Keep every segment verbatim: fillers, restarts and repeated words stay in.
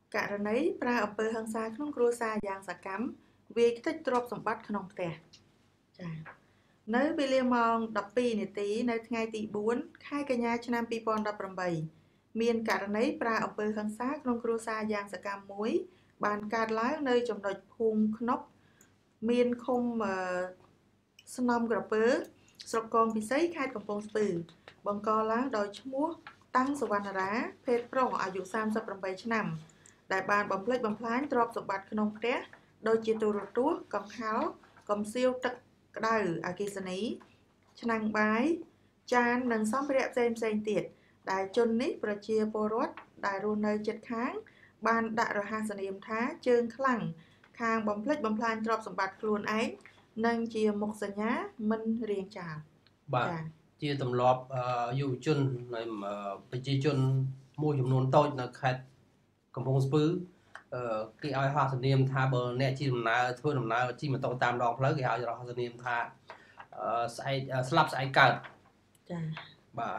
ករណីប្រើអំពើហិង្សាក្នុងគ្រួសារយ៉ាងសកម្មវាយខ្ទេចទ្រព្យសម្បត្តិក្នុងផ្ទះចា៎នៅវេលាម៉ោង ដប់ពីរ នាទីនៅថ្ងៃទី បួន ខែកញ្ញាឆ្នាំ ពីរពាន់ដប់ប្រាំបីមានករណីប្រើអំពើហិង្សាក្នុងគ្រួសារយ៉ាងសកម្មមួយបានកើតឡើងនៅចំណុចភូមិខ្នុកមានឃុំស្នំក្រពើស្រុកកងពិសីខេត្តកំពង់ស្ពឺបង្កឡើងដោយឈ្មោះតាំងសវណ្ណរាភេទប្រុសអាយុ សាមសិបប្រាំបី ឆ្នាំដែលបានបំផ្លិចបំផ្លាញទ្រព្យសម្បត្តិក្នុងផ្ទះដូចជាទូរទស្សន៍កង្ហារកំសៀវទឹកក្តៅអគ្គិសនីឆ្នាំងបាយចាននិងសម្ភារៈផ្សេងផ្សេងទៀតដែលជននេះប្រជាពលរដ្ឋដែលរស់នៅជិតខាងបានដាក់រហស្សនាមថាជើងខ្លាំងខាងបំផ្លិចបំផ្លាញទ្រព្យសម្បត្តិខ្លួនឯងនិងជាមុខសញ្ញាមិនរៀងចាលបាទជាទម្លាប់យុវជននៃប្រជាជនមួយចំនួនតូចនៅខេត្តកំពង់ស្ពឺគេឲ្យហោះសនាមថាបើអ្នកជិះដំណើរធ្វើដំណើរជិះម៉ូតូតាមដងផ្លូវគេឲ្យហោះសនាមថាស្អែកស្លាប់ស្អែកកើតចាបាទ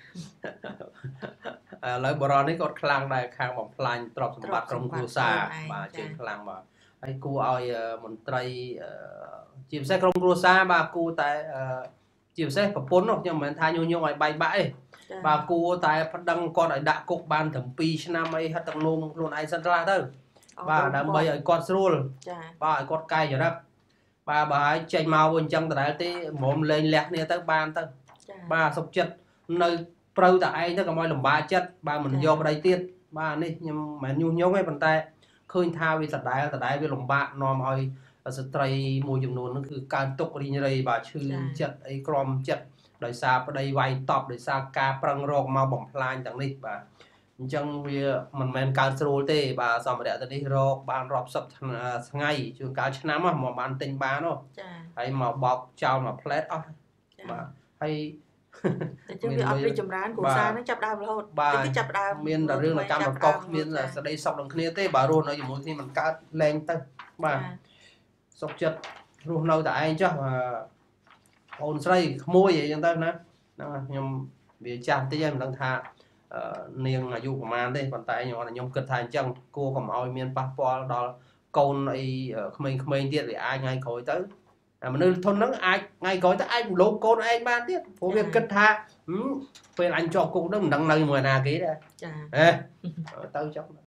ឥឡូវបរិនេះគាត់ខ្លាំងដែរខាងបំផ្លាញទ្រព្យសម្បត្តិក្រុមគ្រួសារបាទជើងខ្លាំងបាទហើយគួរឲ្យមន្ត្រីជាពិសេសក្រុមគ្រួសារបាទគួរតែជាពិសេសប្រពន្ធនោះខ្ញុំមិនមែនថាញុះញង់ឲ្យបែកបាក់ទេបាទគួរតែប្តឹងគាត់ឲ្យដាក់គុកបានត្រឹមពីរឆ្នាំអីហិតទាំងនោមខ្លួនឯងសិនខ្លះទៅបាទដើម្បីឲ្យគាត់ស្រួលបាទឲ្យគាត់កែចរិតបាទបើឲ្យចេញមកវិញអញ្ចឹងដដែលទេមុំលេងលះគ្នាទៅបានទៅបាទសុខចិត្តនៅព្រៅតែឯងទៅកុំឲ្យលំបាកចិត្តបើមិនយកប្តីទៀតបាទនេះខ្ញុំមិនញុះញង់ទេប៉ុន្តែឃើញថាវាដដែលដដែលវាលំបាកនាំឲ្យស្ត្រីមួយចំនួនហ្នឹងគឺកើនទុករីងរៃបាទឈឺចិត្តអីក្រំចិត្តដោយសារប្តីវាយតប់ដោយសារការប្រឹងរកមកបំផ្លាញទាំងនេះបាទអញ្ចឹងវាមិនមែនកើតស្រួលទេបាទសម្ភារៈទៅនេះរកបានរាប់សិបថ្ងៃជួនកាលឆ្នាំមកបានទិញបានហ៎ចាហើយមកបោកចោលមកផ្លែតអស់បាទហើយតែជឿវាអត់រីចម្រើនគ្រួសារហ្នឹងចាប់ដើមរហូតគឺចាប់ដើមមានតែរឿងកម្មប្រកបមានសេចក្តីសុខនឹងគ្នាទេបាទរស់នៅជាមួយគ្នាមិនកើតលែងទៅបាទសុខចិត្តរស់នៅតែឯងចុះអូនស្រីក្មួយអីចឹងទៅណាហ្នឹងខ្ញុំវាចាស់តិចហើយមិនដឹងថានាងអាយុប្រហែលទេប៉ុន្តែខ្ញុំគិតថាអញ្ចឹងគួរកុំឲ្យមានប៉ះពាល់ដល់កូនអីក្មេងៗទៀតវាអាចថ្ងៃក្រោយទៅមនុស្សធន់ហ្នឹងអាចថ្ងៃក្រោយទៅអាចលោកកូនឯងបានទៀតព្រោះវាគិតថាពេលអញជាប់គុកហ្នឹងមិនដឹងនៅជាមួយណាគេដែរចាហ៎ទៅចុះ